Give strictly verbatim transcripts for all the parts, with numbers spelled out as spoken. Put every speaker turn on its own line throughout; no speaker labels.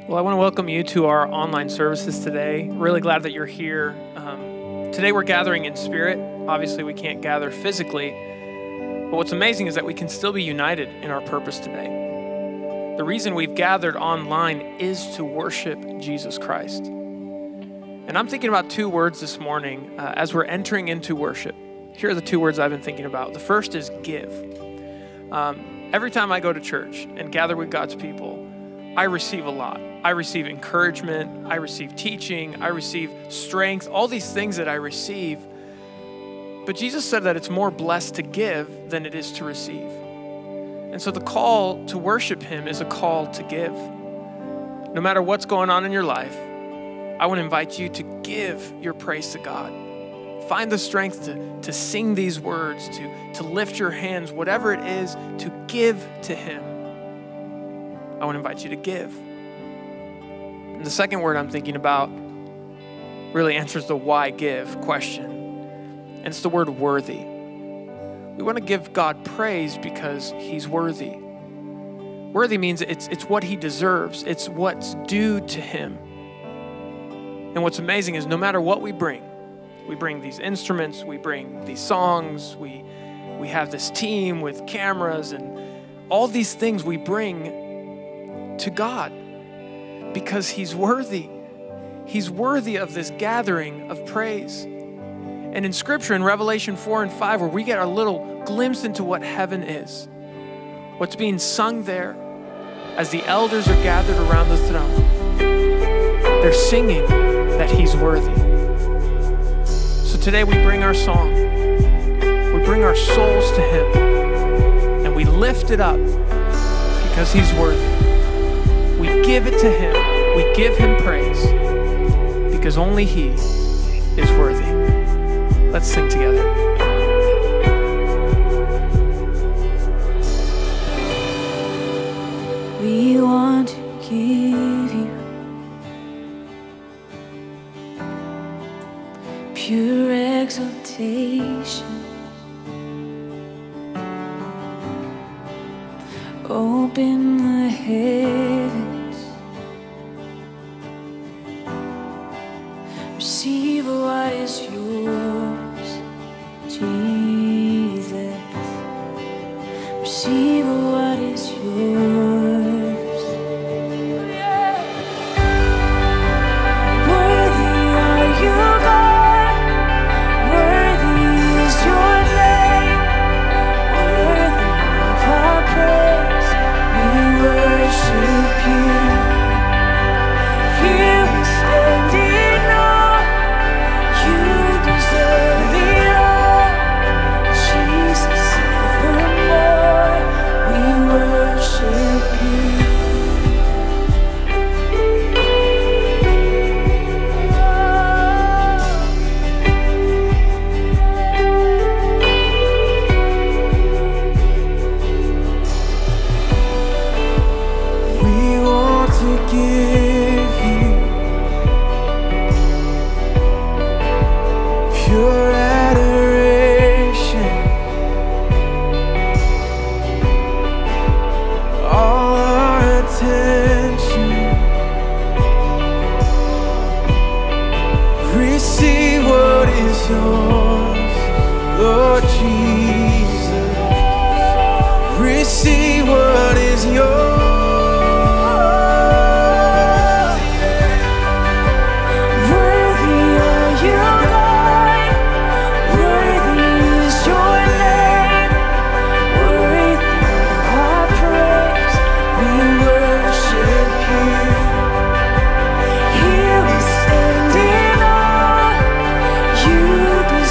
Well, I want to welcome you to our online services today. Really glad that you're here. Um, today we're gathering in spirit. Obviously, we can't gather physically, but what's amazing is that we can still be united in our purpose today. The reason we've gathered online is to worship Jesus Christ. And I'm thinking about two words this morning uh, as we're entering into worship. Here are the two words I've been thinking about. The first is give. Um, every time I go to church and gather with God's people, I receive a lot. I receive encouragement, I receive teaching, I receive strength, all these things that I receive. But Jesus said that it's more blessed to give than it is to receive. And so the call to worship him is a call to give. No matter what's going on in your life, I want to invite you to give your praise to God. Find the strength to, to sing these words, to, to lift your hands, whatever it is, to give to him. I want to invite you to give. And the second word I'm thinking about really answers the why give question. And it's the word worthy. We want to give God praise because he's worthy. Worthy means it's, it's what he deserves. It's what's due to him. And what's amazing is no matter what we bring, we bring these instruments, we bring these songs, we, we have this team with cameras and all these things we bring to God because he's worthy. He's worthy of this gathering of praise. And in scripture, in Revelation four and five, where we get a little glimpse into what heaven is, what's being sung there as the elders are gathered around the throne, they're singing that he's worthy. So today we bring our song, we bring our souls to him, and we lift it up because he's worthy. We give it to him. We give him praise because only he is worthy. Let's sing together.
We want to give you pure exaltation. Open the heavens. Receive what is yours, Jesus. Receive what is yours. Yeah. Worthy are you, God. Worthy is your name. Worthy of our praise. We worship you. Here we stand in awe. You deserve it all, Jesus, evermore. We worship you. We want to give you pure adoration, all our attention. Receive what is yours, Lord Jesus. Receive what is yours. Worthy are you, God. Worthy is your name. Worthy of our praise. We worship you. Here we stand in awe. You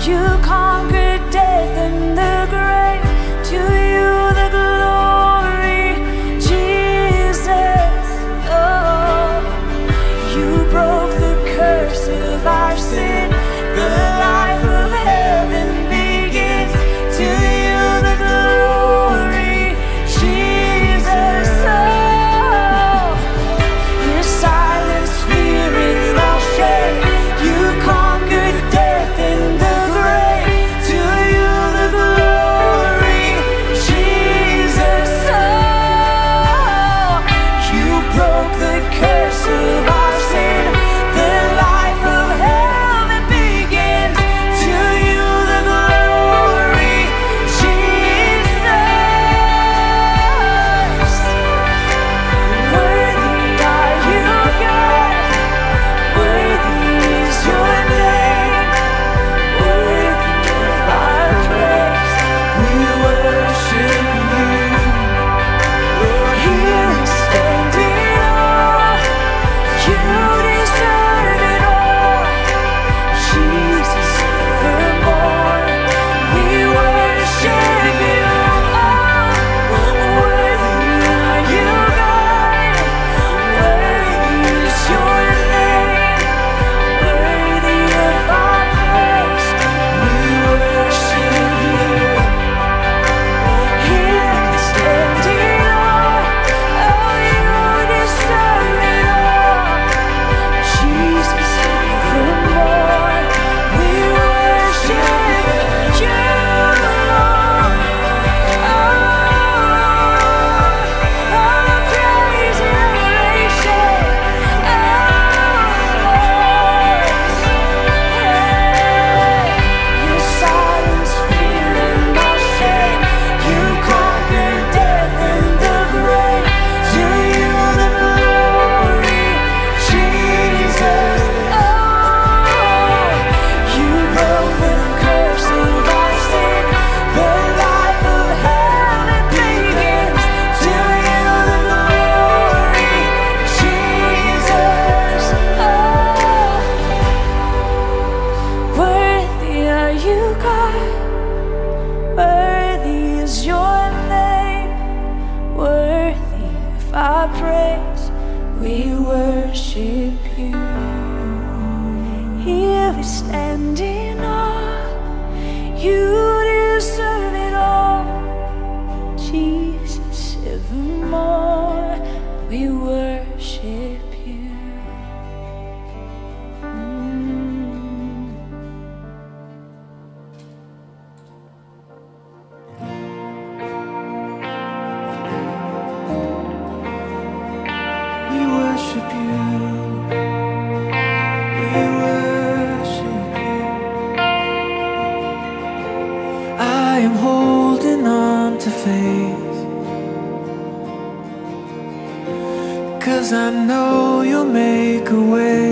You conquered death and the grave. To you the glory, Jesus. Oh, you broke the curse of our sin. The life of heaven begins. To you the glory, Jesus. Oh, you silenced fear and all shame. You conquered death and the grave. To you the glory, Jesus. Oh, you broke the curse of our sin. The life of heaven begins. To you the glory, Jesus. Worthy are you, God. Worthy is your name. Worthy of our praise. We worship you. Here we stand in awe. You deserve it all. Jesus, evermore. We worship you. Worthy are you, God. Worthy is your name. Worthy of our praise. We worship you. Here we stand in awe. Oh, you deserve it all. Jesus, evermore. We worship you. Oh, praise and adoration. Oh, you silence fear and all shame. You conquered death and the grave. To you the glory, Jesus. Oh, you broke the curse of our sin. The life of heaven begins. To you the glory, Jesus. Oh, worthy are you, God. Worthy is your name. Worthy of our praise. We worship you. Here we stand in awe. You deserve it all. Jesus, evermore. We worship you. Mm. We worship you. We worship you. I am holding on to faith, 'cause I know you'll make a way.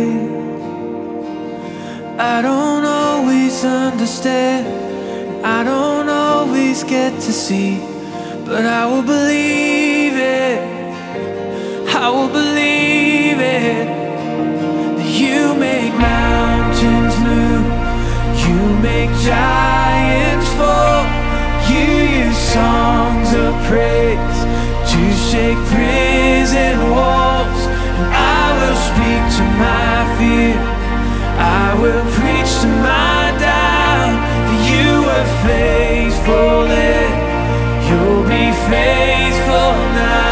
I don't always understand, I don't always get to see, but I will believe it. I will believe it. That you make mountains move, you make giants fall. You use songs of praise to shake prison walls. And I will speak to my fear, I will preach to my doubt. That you were faithful then, you'll be faithful now.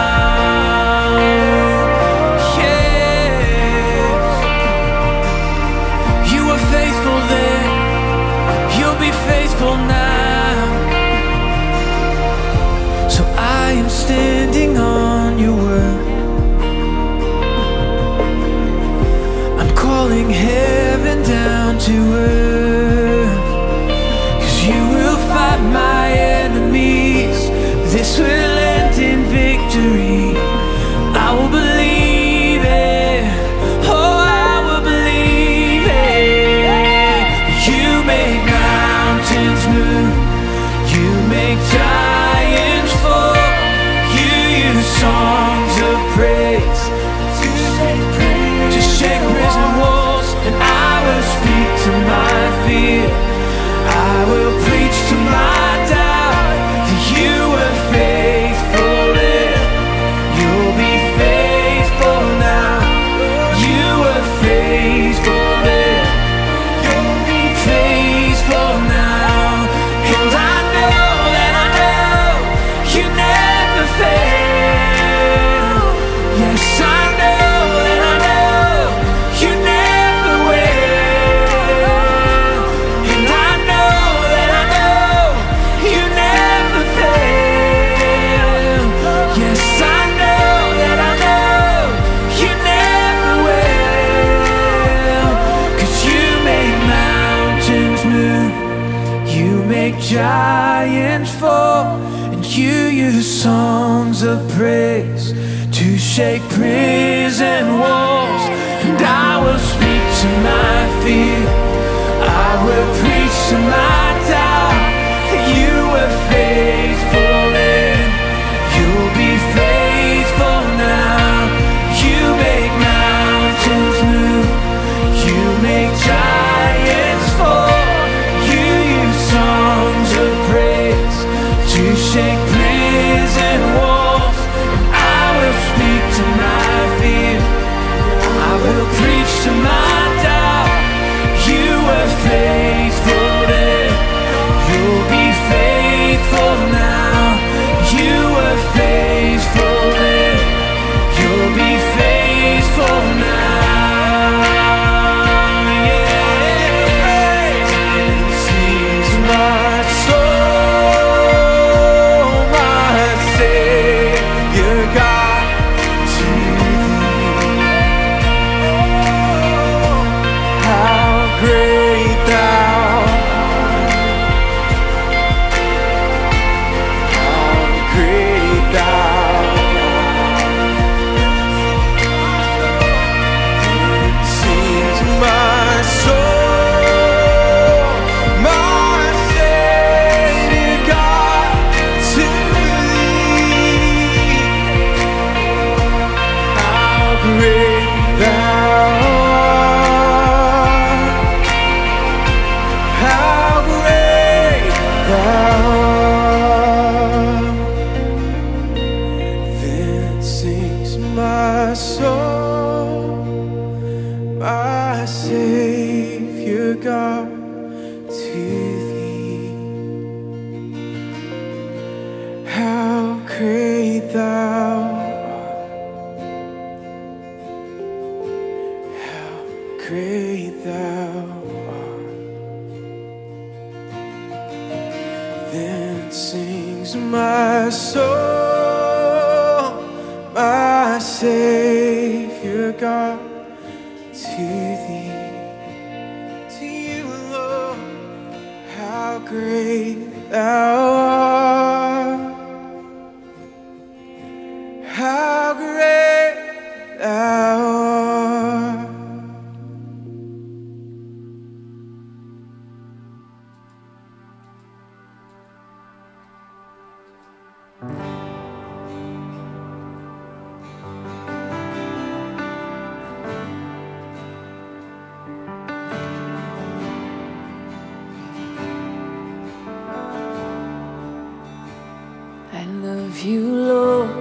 Faithful now. So I am standing on make giants fall, and you use songs of praise to shake prison walls. And I will speak to my fear, I will preach to my doubt, that you were faithful then, you'll be faithful now. You make mountains move, you make giants fall, you use songs of praise to shake prison walls. And I will speak to my fear, I will preach to my doubt, you were faithful then, you'll be faithful now. You were faithful then, you'll be faithful now. Yeah. It seems my soul, my Savior God, to thee. How great thou art, how great thou art. It seems my soul, my Savior God, to thee. How great thou art, how great thou art. Then sings my soul, my Savior God, to thee. How great thou art, how great thou art. Then sings my soul, my Savior God, to thee. To you alone, how great thou art, how great thou art.
I love you, Lord.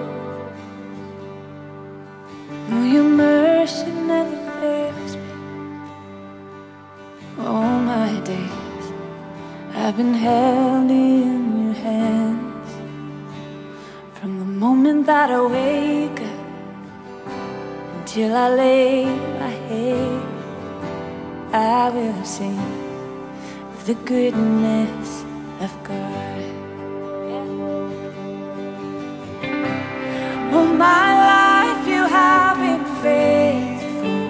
No, your mercy never fails me. All my days I've been held in your hands. From the moment that I wake up until I lay my head, I will sing of the goodness of God. All my life you have been faithful.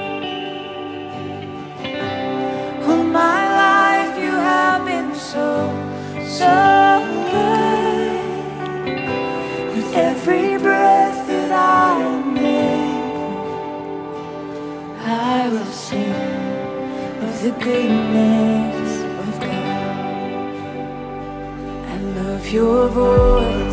All my life you have been so, so good. With every breath that I am able, I will sing of the goodness of God. I love your voice.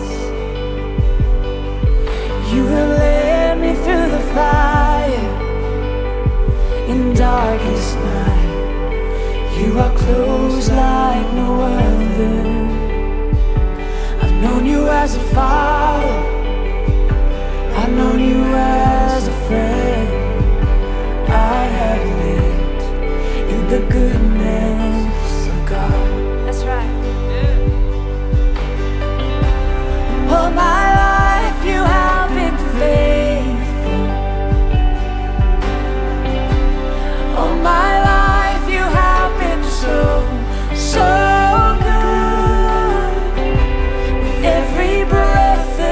You have led me through the fire in darkest night. You are close like no other. I've known you as a father, I've known you as a friend. I have lived in the goodness of God. That's right. Yeah. All my life you have been faithful. All my life you have been so, so good. With every breath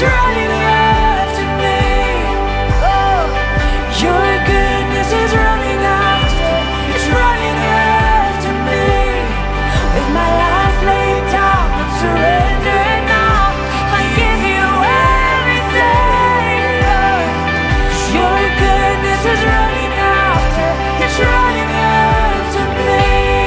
running after me. Oh, your goodness is running after, it's running after me. With my life laid down, I'm surrendered now. I give you everything. Oh, your goodness is running after, it's running after me.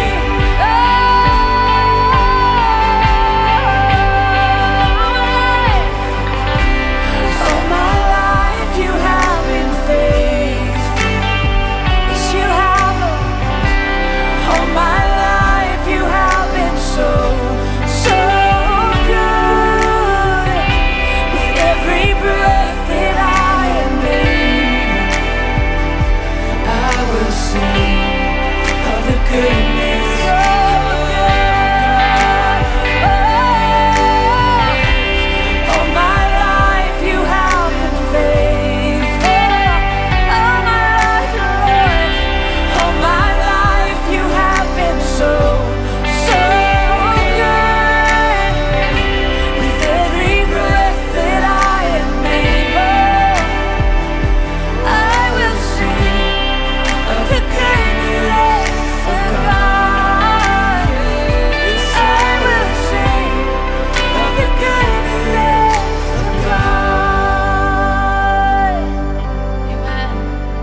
All my life you have been faithful. Yes, you have. All my life you have been so, so good. With every breath that I am able, I will sing of the goodness of God. Oh, all my life you have been faithful. All my life, Lord. All my life you have been so, so good. With every breath that I am able, I will sing of the goodness of God. I will sing of the goodness of God. Amen.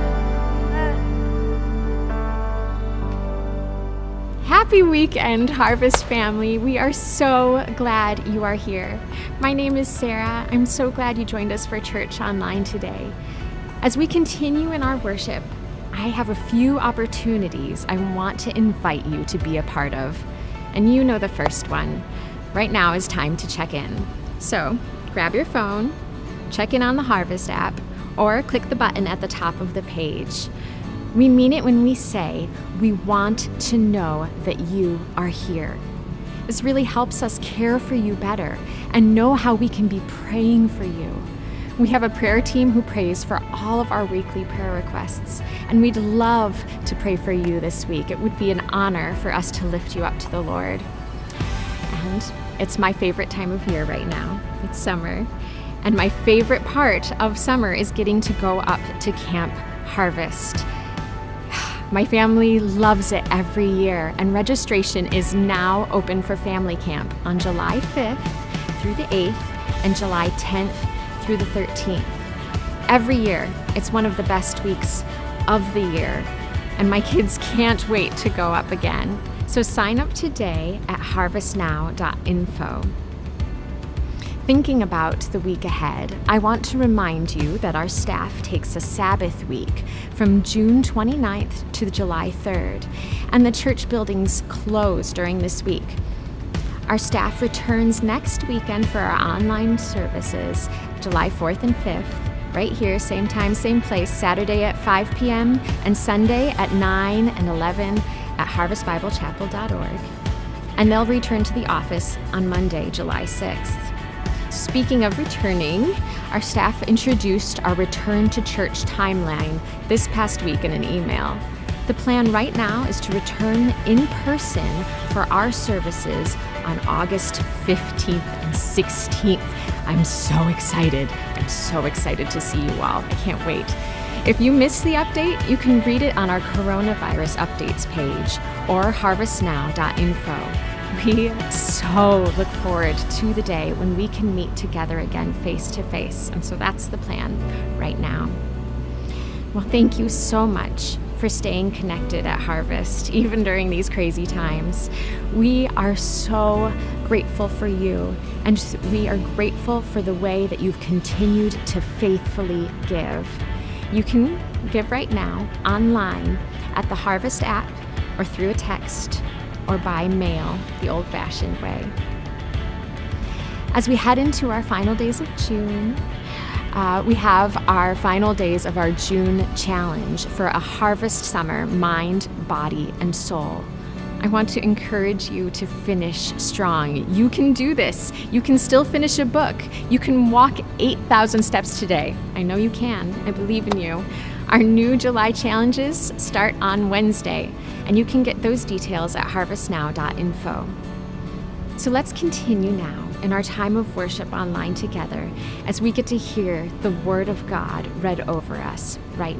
Happy weekend, Harvest family. We are so glad you are here. My name is Sarah. I'm so glad you joined us for church online today. As we continue in our worship, I have a few opportunities I want to invite you to be a part of. And you know the first one. Right now is time to check in. So grab your phone, check in on the Harvest app, or click the button at the top of the page. We mean it when we say we want to know that you are here. This really helps us care for you better and know how we can be praying for you. We have a prayer team who prays for all of our weekly prayer requests, and we'd love to pray for you this week. It would be an honor for us to lift you up to the Lord. And it's my favorite time of year right now. It's summer. And my favorite part of summer is getting to go up to Camp Harvest. My family loves it every year, and registration is now open for family camp on July fifth through the eighth and July tenth through the thirteenth. Every year, it's one of the best weeks of the year, and my kids can't wait to go up again. So sign up today at harvest now dot info. Thinking about the week ahead, I want to remind you that our staff takes a Sabbath week from June twenty-ninth to July third, and the church buildings close during this week. Our staff returns next weekend for our online services, July fourth and fifth, right here, same time, same place, Saturday at five p m and Sunday at nine and eleven at harvest bible chapel dot org. And they'll return to the office on Monday, July sixth. Speaking of returning, our staff introduced our return to church timeline this past week in an email. The plan right now is to return in person for our services on August fifteenth and sixteenth. I'm so excited. I'm so excited to see you all. I can't wait. If you missed the update, you can read it on our coronavirus updates page or harvest now dot info. We so look forward to the day when we can meet together again face to face. And so that's the plan right now. Well, thank you so much for staying connected at Harvest, even during these crazy times. We are so grateful for you, and we are grateful for the way that you've continued to faithfully give. You can give right now online at the Harvest app or through a text or by mail, the old-fashioned way. As we head into our final days of June, uh, we have our final days of our June challenge for a Harvest Summer mind, body, and soul. I want to encourage you to finish strong. You can do this. You can still finish a book. You can walk eight thousand steps today. I know you can. I believe in you. Our new July challenges start on Wednesday, and you can get those details at harvest now dot info. So let's continue now in our time of worship online together as we get to hear the Word of God read over us right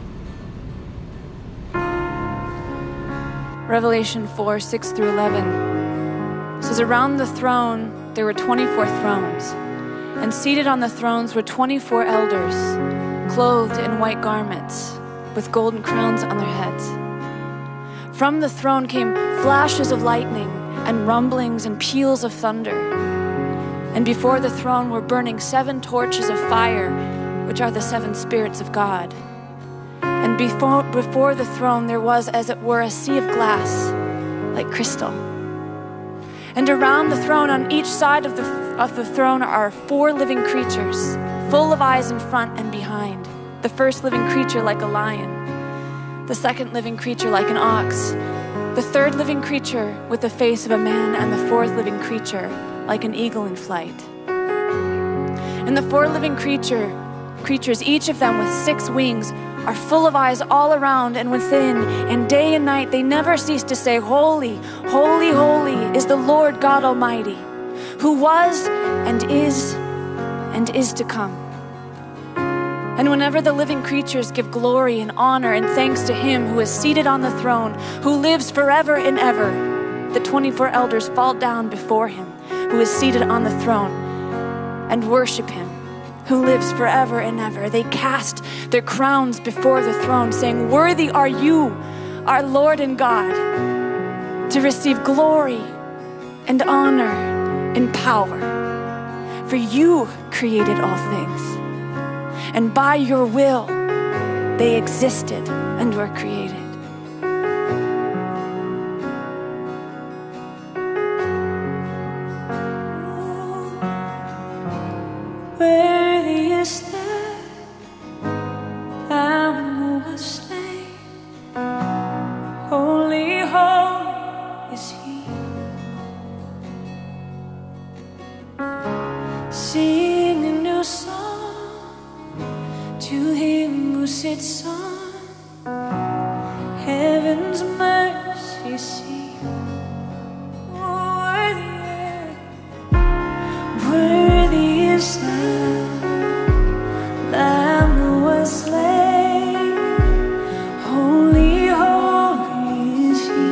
now.
Revelation four, six through eleven says, around the throne there were twenty-four thrones, and seated on the thrones were twenty-four elders, clothed in white garments, with golden crowns on their heads. From the throne came flashes of lightning and rumblings and peals of thunder. And before the throne were burning seven torches of fire, which are the seven spirits of God. And before, before the throne there was, as it were, a sea of glass, like crystal. And around the throne, on each side of the, of the throne, are four living creatures, full of eyes in front and behind. The first living creature like a lion, the second living creature like an ox, the third living creature with the face of a man, and the fourth living creature like an eagle in flight. And the four living creature, creatures, each of them with six wings, are full of eyes all around and within, and day and night they never cease to say, holy, holy, holy is the Lord God Almighty, who was and is and is to come. And whenever the living creatures give glory and honor and thanks to him who is seated on the throne, who lives forever and ever, the twenty-four elders fall down before him who is seated on the throne and worship him who lives forever and ever. They cast their crowns before the throne, saying, worthy are you, our Lord and God, to receive glory and honor and power. For you created all things, and by your will they existed and were created.
Worthy is the Lamb who was slain. Holy, holy is he. Sing a new song to him who sits on heaven's mercy seat. Worthy, worthy is the Lamb who was slain. Holy, holy is he.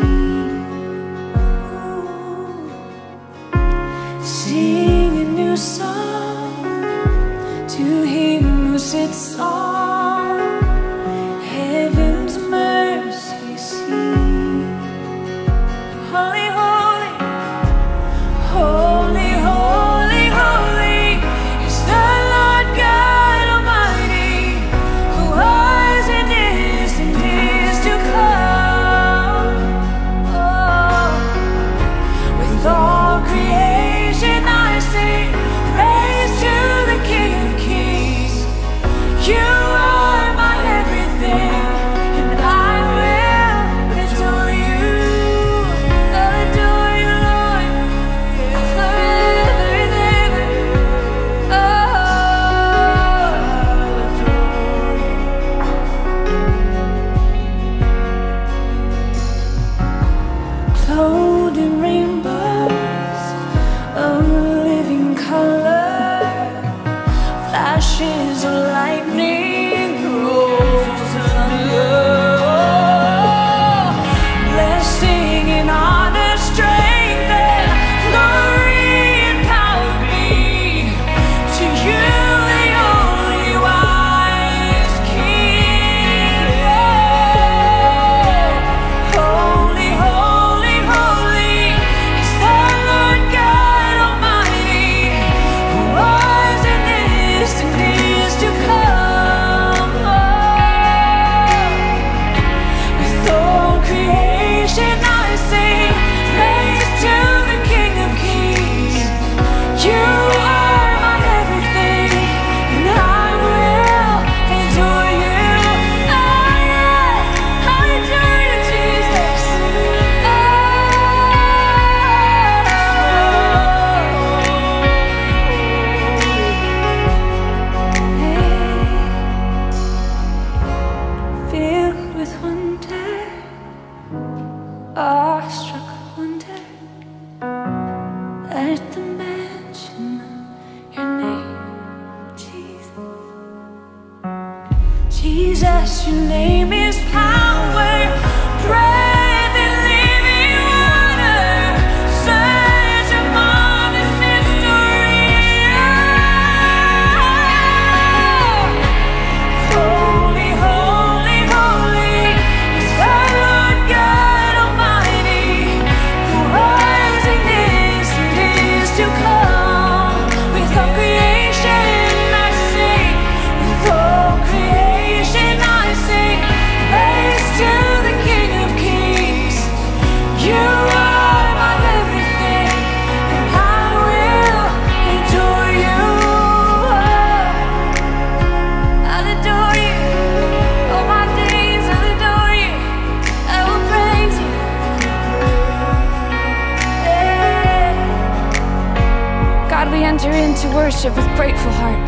Sing a new song to him who sits on heaven's mercy seat. Holy, holy, holy, holy, holy is the Lord God Almighty, who was and is and is to come. Oh, with all creation I sing praise to the King of Kings. You are my everything, and I will adore you. I'll adore you, Lord, forever and ever. Oh, I'll adore you. Clothed in rainbows of living color, flashes of lightning, rolls of thunder. Blessing and honor, strength and glory and power be to you, the only wise King. Holy, holy, holy is the Lord God Almighty, who was and is and is to come. Jesus, your name is power, breath and living water, such a marvelous mystery. Holy, holy, holy is the Lord God Almighty, who was and is and is to come. With all creation I sing, with all creation I sing, praise to the King of Kings. You are my everything, and I will adore you. I'll adore you. All my days I'll adore you. I will praise you. Yeah.
God, we enter into worship with grateful hearts.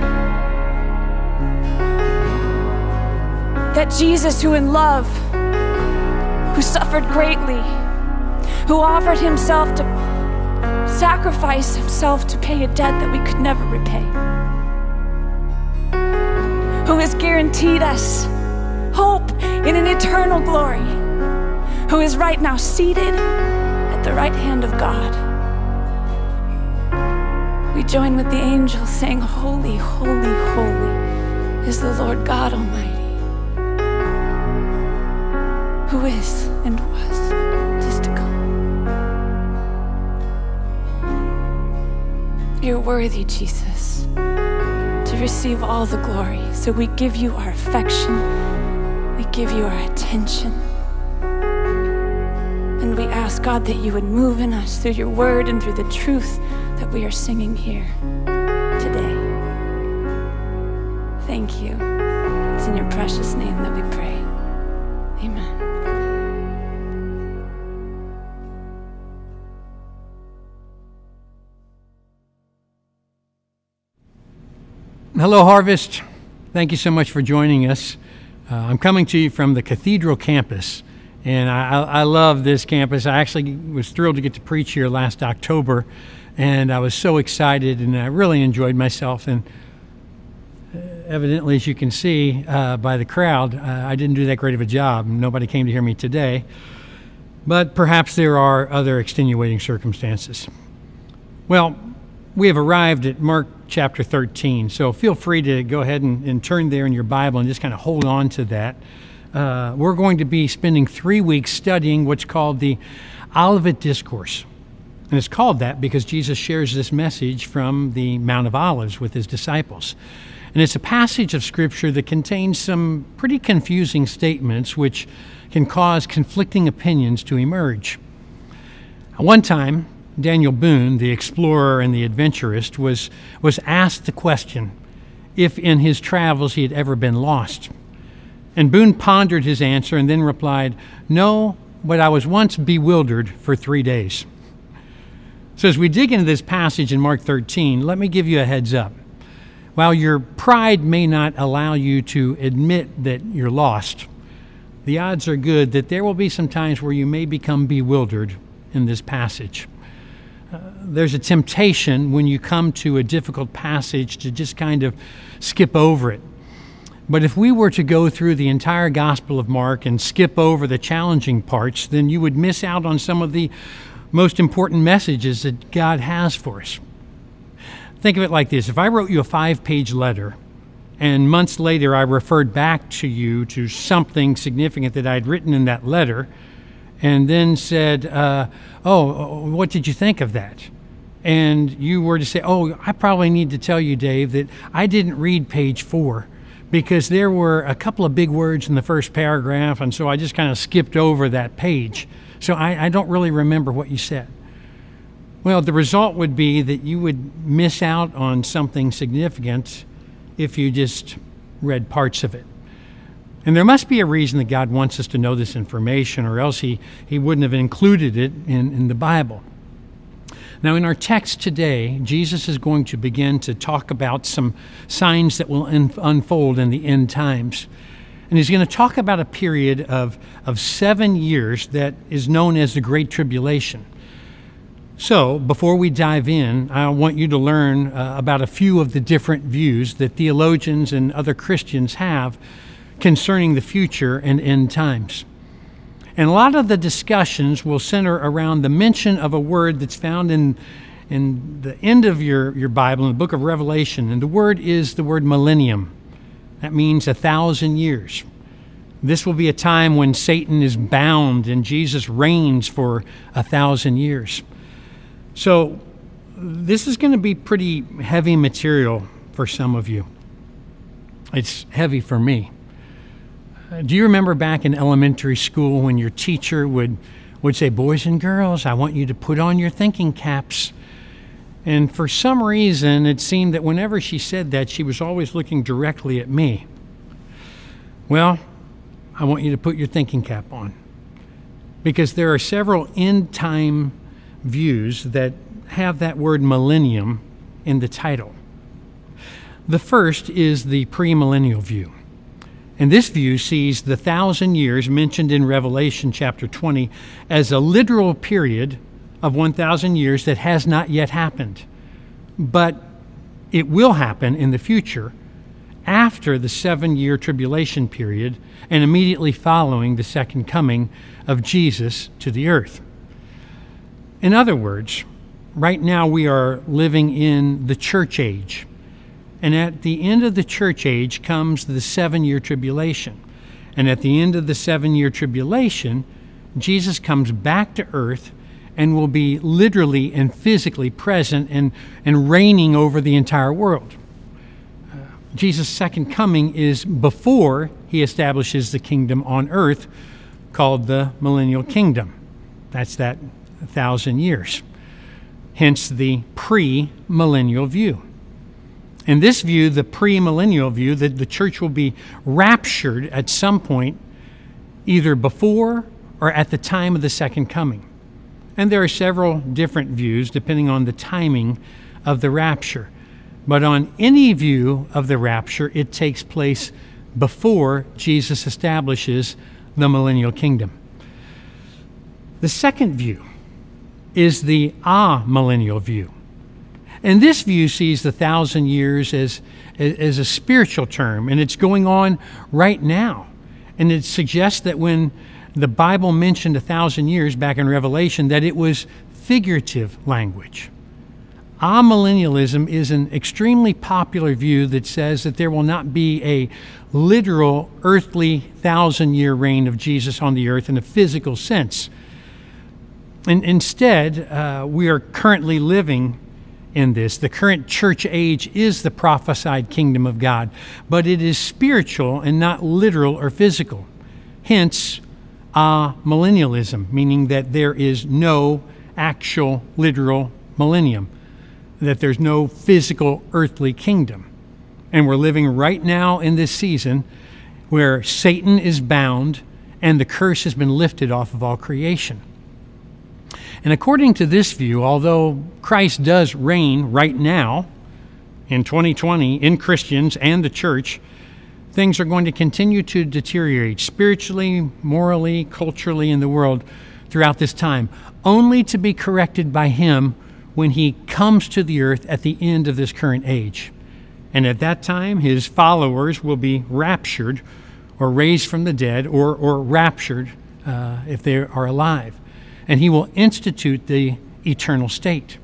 That Jesus, who in love, who suffered greatly, who offered himself to sacrifice himself to pay a debt that we could never repay, who has guaranteed us hope in an eternal glory, who is right now seated at the right hand of God. We join with the angels saying, holy, holy, holy is the Lord God Almighty, who is and was and is to come. You're worthy, Jesus, to receive all the glory. So we give you our affection, we give you our attention, and we ask, God, that you would move in us through your word and through the truth that we are singing here today. Thank you. It's in your precious name that we pray. Amen.
Hello, Harvest. Thank you so much for joining us. Uh, I'm coming to you from the Cathedral campus, and I, I love this campus. I actually was thrilled to get to preach here last October, and I was so excited, and I really enjoyed myself. And uh, evidently, as you can see uh, by the crowd, uh, I didn't do that great of a job. Nobody came to hear me today, but perhaps there are other extenuating circumstances. Well, we have arrived at Mark chapter thirteen, so feel free to go ahead and, and turn there in your Bible and just kind of hold on to that. Uh, we're going to be spending three weeks studying what's called the Olivet Discourse. And it's called that because Jesus shares this message from the Mount of Olives with his disciples. And it's a passage of Scripture that contains some pretty confusing statements which can cause conflicting opinions to emerge. At one time, Daniel Boone, the explorer and the adventurist, was, was asked the question if in his travels he had ever been lost. And Boone pondered his answer and then replied, "No, but I was once bewildered for three days." So as we dig into this passage in Mark thirteen, let me give you a heads up. While your pride may not allow you to admit that you're lost, the odds are good that there will be some times where you may become bewildered in this passage. Uh, there's a temptation when you come to a difficult passage to just kind of skip over it. But if we were to go through the entire Gospel of Mark and skip over the challenging parts, then you would miss out on some of the most important messages that God has for us. Think of it like this. If I wrote you a five-page letter and months later I referred back to you to something significant that I'd written in that letter, and then said, uh, oh, what did you think of that? And you were to say, oh, I probably need to tell you, Dave, that I didn't read page four because there were a couple of big words in the first paragraph, and so I just kind of skipped over that page. So I, I don't really remember what you said. Well, the result would be that you would miss out on something significant if you just read parts of it. And there must be a reason that God wants us to know this information, or else he, he wouldn't have included it in, in the Bible. Now, in our text today, Jesus is going to begin to talk about some signs that will un- unfold in the end times. And he's going to talk about a period of, of seven years that is known as the Great Tribulation. So, before we dive in, I want you to learn uh, about a few of the different views that theologians and other Christians have concerning the future and end times. And a lot of the discussions will center around the mention of a word that's found in, in the end of your, your Bible, in the book of Revelation, and the word is the word millennium. That means a thousand years. This will be a time when Satan is bound and Jesus reigns for a thousand years. So this is going to be pretty heavy material for some of you. It's heavy for me. Uh, do you remember back in elementary school when your teacher would, would say, "Boys and girls, I want you to put on your thinking caps"? And for some reason, it seemed that whenever she said that, she was always looking directly at me. Well, I want you to put your thinking cap on, because there are several end time views that have that word millennium in the title. The first is the premillennial view. And this view sees the thousand years mentioned in Revelation chapter twenty as a literal period of one thousand years that has not yet happened. But it will happen in the future after the seven-year tribulation period and immediately following the second coming of Jesus to the earth. In other words, right now we are living in the church age. And at the end of the church age comes the seven-year tribulation. And at the end of the seven-year tribulation, Jesus comes back to earth and will be literally and physically present and, and reigning over the entire world. Uh, Jesus' second coming is before he establishes the kingdom on earth called the millennial kingdom. That's that thousand years. Hence the pre-millennial view. In this view, the pre-millennial view, that the church will be raptured at some point, either before or at the time of the second coming. And there are several different views depending on the timing of the rapture. But on any view of the rapture, it takes place before Jesus establishes the millennial kingdom. The second view is the amillennial view. And this view sees the thousand years as, as a spiritual term, and it's going on right now. And it suggests that when the Bible mentioned a thousand years back in Revelation, that it was figurative language. Amillennialism is an extremely popular view that says that there will not be a literal earthly thousand-year reign of Jesus on the earth in a physical sense. And instead, uh, we are currently living in this. The current church age is the prophesied kingdom of God, but it is spiritual and not literal or physical. Hence, amillennialism, meaning that there is no actual literal millennium, that there's no physical earthly kingdom. And we're living right now in this season where Satan is bound and the curse has been lifted off of all creation. And according to this view, although Christ does reign right now in twenty twenty in Christians and the church, things are going to continue to deteriorate spiritually, morally, culturally in the world throughout this time, only to be corrected by him when he comes to the earth at the end of this current age. And at that time, his followers will be raptured or raised from the dead or, or raptured uh, if they are alive. And he will institute the eternal state.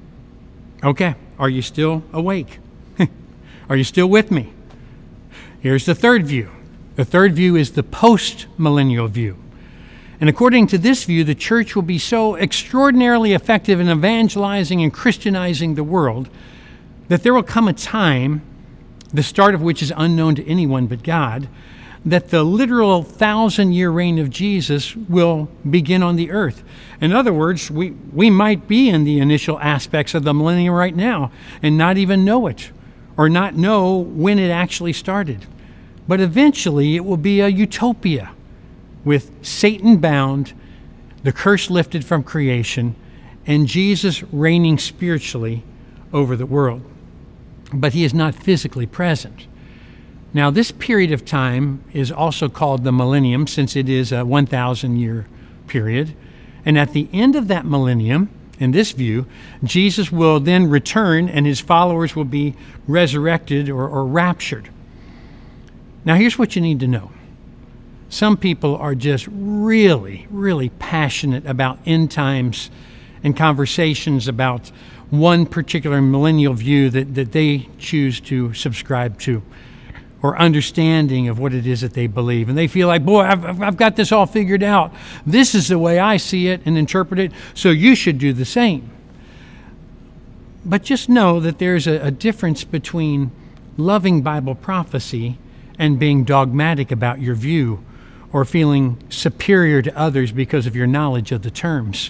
Okay, are you still awake? Are you still with me? Here's the third view. The third view is the post-millennial view. And according to this view, the church will be so extraordinarily effective in evangelizing and Christianizing the world that there will come a time, the start of which is unknown to anyone but God, that the literal thousand-year reign of Jesus will begin on the earth. In other words, we, we might be in the initial aspects of the millennium right now and not even know it, or not know when it actually started. But eventually it will be a utopia with Satan bound, the curse lifted from creation, and Jesus reigning spiritually over the world. But he is not physically present. Now, this period of time is also called the millennium, since it is a one thousand year period. And at the end of that millennium, In this view, Jesus will then return and his followers will be resurrected or, or raptured. Now, here's what you need to know. Some people are just really, really passionate about end times and conversations about one particular millennial view that, that they choose to subscribe to, or understanding of what it is that they believe. And they feel like, boy, I've, I've got this all figured out. This is the way I see it and interpret it, so you should do the same. But just know that there's a, a difference between loving Bible prophecy and being dogmatic about your view, or feeling superior to others because of your knowledge of the terms.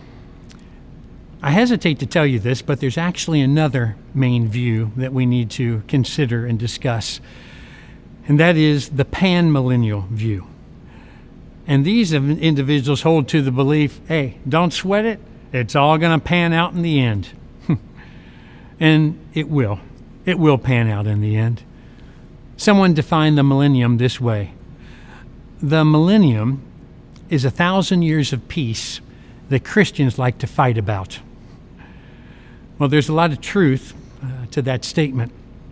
I hesitate to tell you this, but there's actually another main view that we need to consider and discuss, and that is the pan-millennial view. And these individuals hold to the belief, hey, don't sweat it, it's all going to pan out in the end. And it will. It will pan out in the end. Someone defined the millennium this way. The millennium is a thousand years of peace that Christians like to fight about. Well, there's a lot of truth uh, to that statement.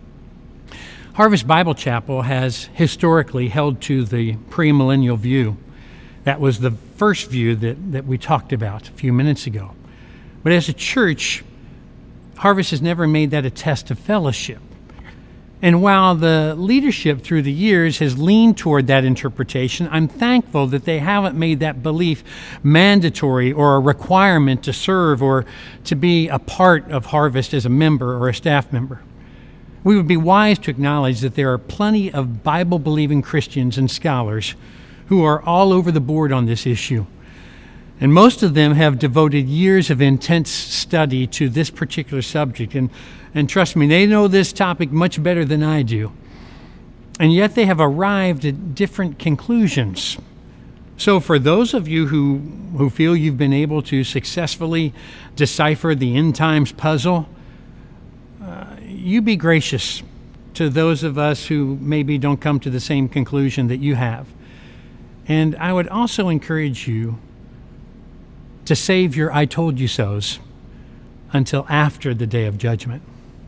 Harvest Bible Chapel has historically held to the premillennial view. That was the first view that, that we talked about a few minutes ago. But as a church, Harvest has never made that a test of fellowship. And while the leadership through the years has leaned toward that interpretation, I'm thankful that they haven't made that belief mandatory or a requirement to serve or to be a part of Harvest as a member or a staff member. We would be wise to acknowledge that there are plenty of Bible-believing Christians and scholars who are all over the board on this issue. And most of them have devoted years of intense study to this particular subject. And, and trust me, they know this topic much better than I do. And yet they have arrived at different conclusions. So for those of you who, who feel you've been able to successfully decipher the end times puzzle, uh, you be gracious to those of us who maybe don't come to the same conclusion that you have. And I would also encourage you to save your I told you so's until after the day of judgment.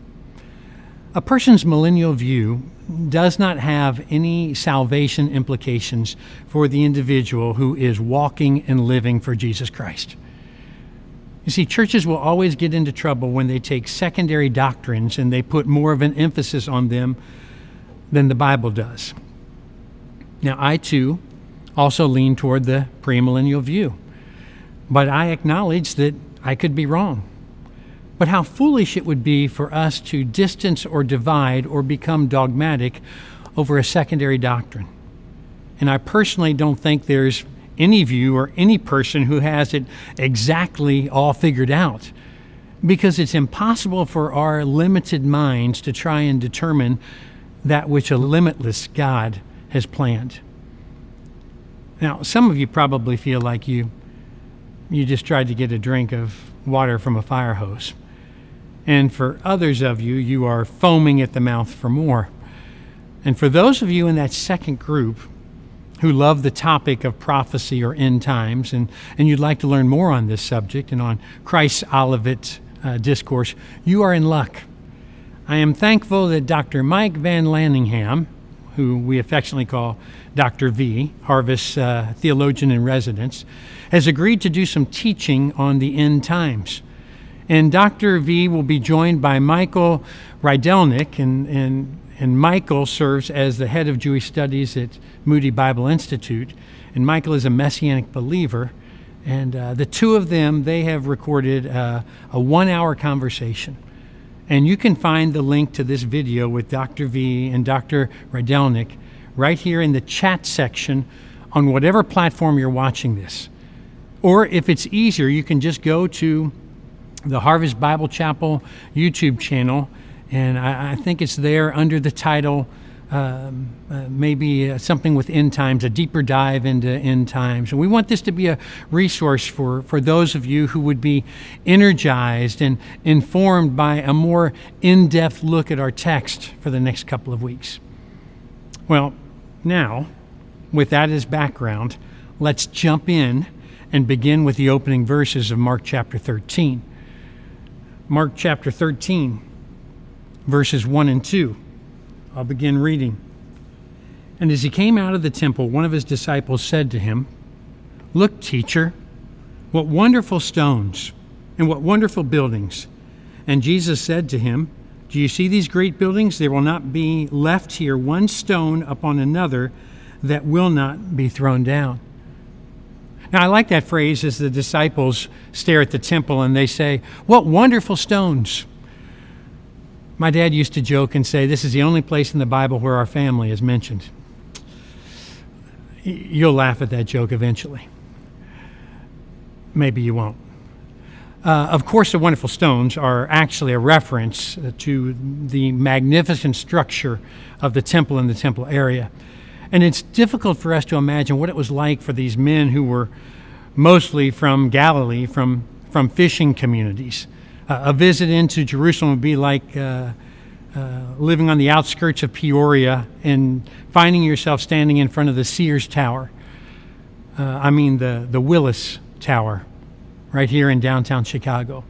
A person's millennial view does not have any salvation implications for the individual who is walking and living for Jesus Christ. You see, churches will always get into trouble when they take secondary doctrines and they put more of an emphasis on them than the Bible does. Now, I too also lean toward the premillennial view. But I acknowledge that I could be wrong. But how foolish it would be for us to distance or divide or become dogmatic over a secondary doctrine. And I personally don't think there's any view or any person who has it exactly all figured out, because it's impossible for our limited minds to try and determine that which a limitless God has planned. Now, some of you probably feel like you You just tried to get a drink of water from a fire hose. And for others of you, you are foaming at the mouth for more. And for those of you in that second group who love the topic of prophecy or end times, and, and you'd like to learn more on this subject and on Christ's Olivet uh, discourse, you are in luck. I am thankful that Doctor Mike Van Lanningham, who we affectionately call Doctor V, Harvest's uh, theologian in residence, has agreed to do some teaching on the end times. And Doctor V will be joined by Michael Rydelnik, and, and, and Michael serves as the head of Jewish Studies at Moody Bible Institute. And Michael is a Messianic believer. And uh, the two of them, they have recorded uh, a one-hour conversation. And you can find the link to this video with Doctor V and Doctor Rydelnik right here in the chat section on whatever platform you're watching this. Or if it's easier, you can just go to the Harvest Bible Chapel YouTube channel, and I, I think it's there under the title, um, uh, maybe uh, something with end times, a deeper dive into end times. And we want this to be a resource for, for those of you who would be energized and informed by a more in-depth look at our text for the next couple of weeks. Well, now, with that as background, let's jump in and begin with the opening verses of Mark chapter thirteen. Mark chapter thirteen, verses one and two. I'll begin reading. And as he came out of the temple, one of his disciples said to him, "Look, teacher, what wonderful stones and what wonderful buildings." And Jesus said to him, "Do you see these great buildings? There will not be left here one stone upon another that will not be thrown down." Now, I like that phrase as the disciples stare at the temple and they say, "What wonderful stones." My dad used to joke and say, this is the only place in the Bible where our family is mentioned. You'll laugh at that joke eventually. Maybe you won't. Uh, of course, the wonderful stones are actually a reference to the magnificent structure of the temple in the temple area. And it's difficult for us to imagine what it was like for these men who were mostly from Galilee, from, from fishing communities. Uh, a visit into Jerusalem would be like uh, uh, living on the outskirts of Peoria and finding yourself standing in front of the Sears Tower. Uh, I mean the, the Willis Tower, right here in downtown Chicago.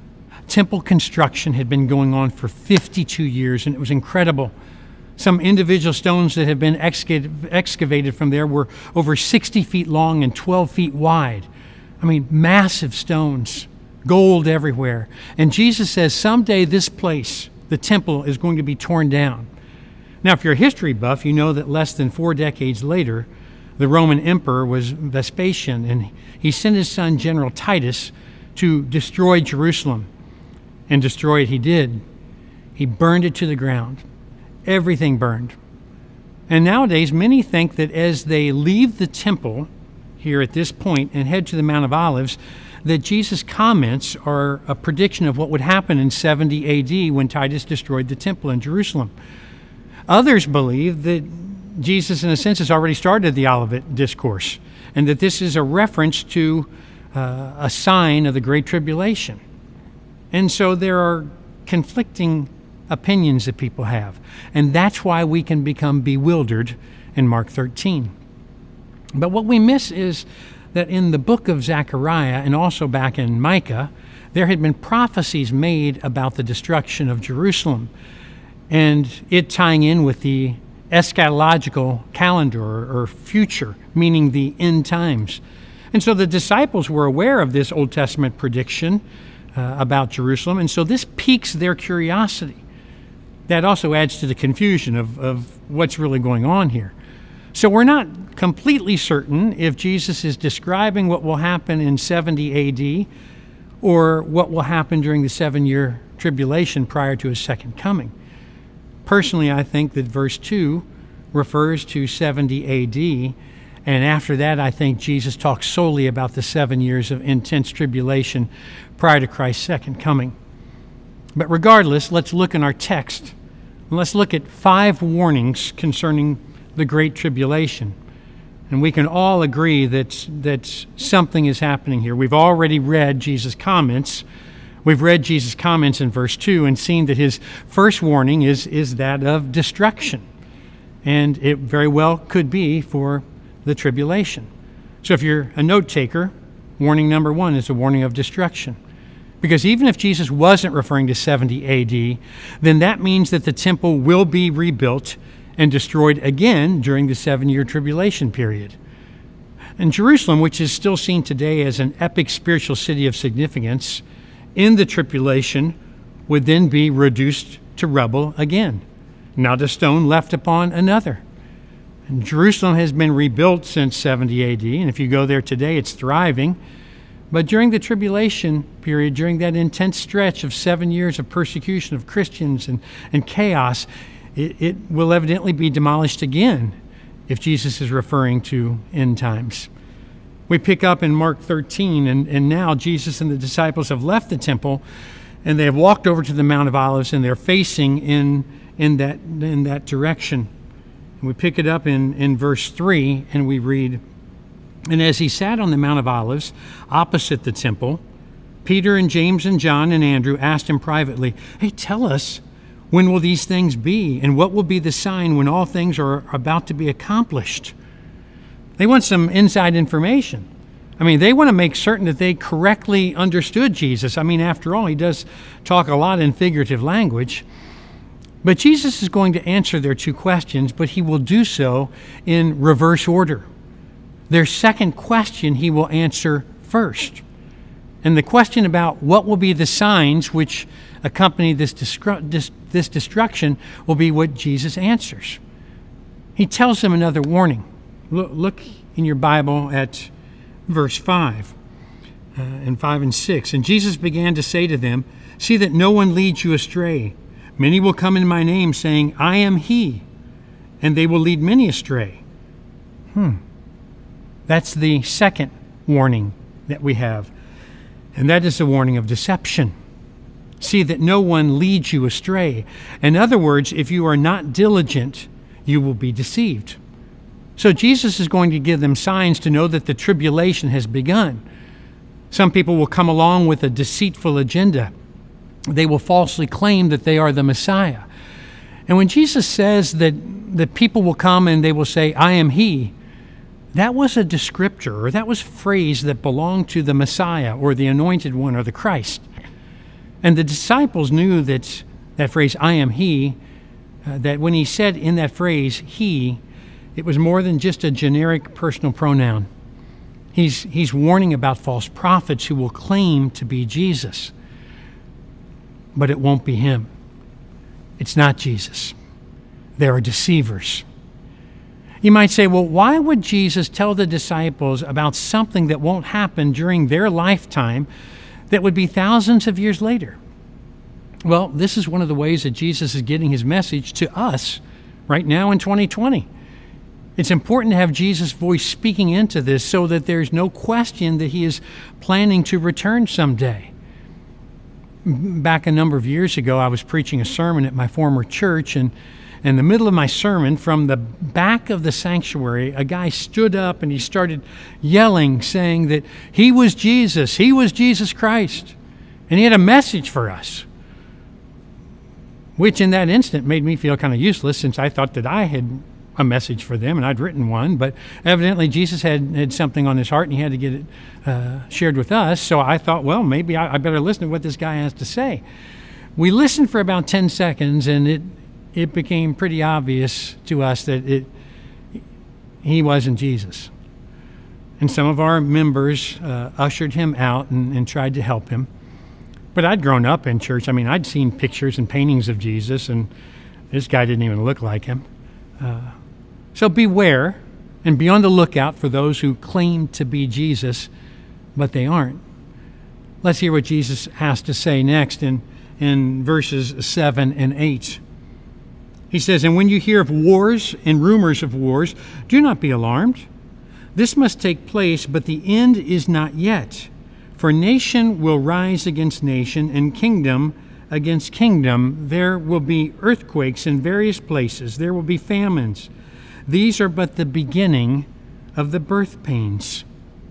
Temple construction had been going on for fifty-two years, and it was incredible. Some individual stones that had been excavated from there were over sixty feet long and twelve feet wide. I mean, massive stones, gold everywhere. And Jesus says someday this place, the temple, is going to be torn down. Now, if you're a history buff, you know that less than four decades later, the Roman emperor was Vespasian, and he sent his son, General Titus, to destroy Jerusalem. And destroy it he did. He burned it to the ground. Everything burned. And nowadays, many think that as they leave the temple here at this point and head to the Mount of Olives, that Jesus' comments are a prediction of what would happen in seventy A D when Titus destroyed the temple in Jerusalem. Others believe that Jesus, in a sense, has already started the Olivet Discourse, and that this is a reference to uh, a sign of the Great Tribulation. And so there are conflicting opinions that people have, and that's why we can become bewildered in Mark thirteen. But what we miss is that in the book of Zechariah and also back in Micah, there had been prophecies made about the destruction of Jerusalem, and it tying in with the eschatological calendar, or, or future, meaning the end times. And so the disciples were aware of this Old Testament prediction uh, about Jerusalem, and so this piques their curiosity. That also adds to the confusion of, of what's really going on here. So we're not completely certain if Jesus is describing what will happen in seventy A D or what will happen during the seven-year tribulation prior to his second coming. Personally, I think that verse two refers to seventy A D, and after that, I think Jesus talks solely about the seven years of intense tribulation prior to Christ's second coming. But regardless, let's look in our text. Let's look at five warnings concerning the Great Tribulation. And we can all agree that, that something is happening here. We've already read Jesus' comments. We've read Jesus' comments in verse two and seen that his first warning is, is that of destruction. And it very well could be for the tribulation. So if you're a note taker, warning number one is a warning of destruction. Because even if Jesus wasn't referring to seventy A D, then that means that the temple will be rebuilt and destroyed again during the seven-year tribulation period. And Jerusalem, which is still seen today as an epic spiritual city of significance, in the tribulation would then be reduced to rubble again, not a stone left upon another. And Jerusalem has been rebuilt since seventy A D, and if you go there today, it's thriving. But during the tribulation period, during that intense stretch of seven years of persecution of Christians and, and chaos, it, it will evidently be demolished again if Jesus is referring to end times. We pick up in Mark thirteen, and, and now Jesus and the disciples have left the temple, and they have walked over to the Mount of Olives, and they're facing in, in, that, in that direction. And we pick it up in, in verse three, and we read, "And as he sat on the Mount of Olives, opposite the temple, Peter and James and John and Andrew asked him privately, 'Hey, tell us, when will these things be? And what will be the sign when all things are about to be accomplished?'" They want some inside information I mean, they want to make certain that they correctly understood Jesus. I mean, after all, he does talk a lot in figurative language. But Jesus is going to answer their two questions, but he will do so in reverse order. Their second question he will answer first. And the question about what will be the signs which accompany this, destru- this, this destruction will be what Jesus answers. He tells them another warning. Look, look in your Bible at verse five uh, and five and six. And Jesus began to say to them, "See that no one leads you astray. Many will come in my name, saying, 'I am he,' and they will lead many astray." Hmm. That's the second warning that we have. And that is the warning of deception. See that no one leads you astray. In other words, if you are not diligent, you will be deceived. So Jesus is going to give them signs to know that the tribulation has begun. Some people will come along with a deceitful agenda. They will falsely claim that they are the Messiah. And when Jesus says that, that people will come and they will say, "I am he," that was a descriptor, or that was a phrase that belonged to the Messiah or the Anointed One or the Christ. And the disciples knew that that phrase, "I am he," uh, that when he said in that phrase, "he," it was more than just a generic personal pronoun. He's, he's warning about false prophets who will claim to be Jesus. But it won't be him. It's not Jesus. There are deceivers. You might say, well, why would Jesus tell the disciples about something that won't happen during their lifetime that would be thousands of years later? Well, this is one of the ways that Jesus is getting his message to us right now in twenty twenty. It's important to have Jesus' voice speaking into this so that there's no question that he is planning to return someday. Back a number of years ago, I was preaching a sermon at my former church, and in the middle of my sermon, from the back of the sanctuary, a guy stood up and he started yelling, saying that he was Jesus, he was Jesus Christ, and he had a message for us, which in that instant made me feel kind of useless, since I thought that I had a message for them and I'd written one, but evidently Jesus had, had something on his heart and he had to get it uh, shared with us. So I thought, well, maybe I, I better listen to what this guy has to say. We listened for about ten seconds, and it it became pretty obvious to us that it he wasn't Jesus. And some of our members uh, ushered him out and, and tried to help him. But I'd grown up in church. I mean, I'd seen pictures and paintings of Jesus, and this guy didn't even look like him. Uh, so beware and be on the lookout for those who claim to be Jesus, but they aren't. Let's hear what Jesus has to say next in, in verses seven and eight. He says, "And when you hear of wars and rumors of wars, do not be alarmed. This must take place, but the end is not yet. For nation will rise against nation, and kingdom against kingdom. There will be earthquakes in various places. There will be famines. These are but the beginning of the birth pains."